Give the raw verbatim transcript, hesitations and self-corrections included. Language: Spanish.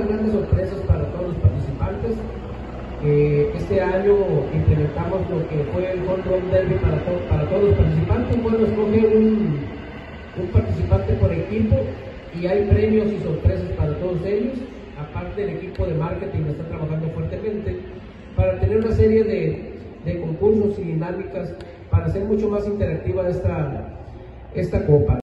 grandes sorpresas para todos los participantes. Eh, este año implementamos lo que fue el Home Run Derby para, to para todos los participantes. Bueno, escoge un, un participante por equipo y hay premios y sorpresas para todos ellos. Aparte, el equipo de marketing está trabajando fuertemente para tener una serie de, de concursos y dinámicas para hacer mucho más interactiva esta, esta copa.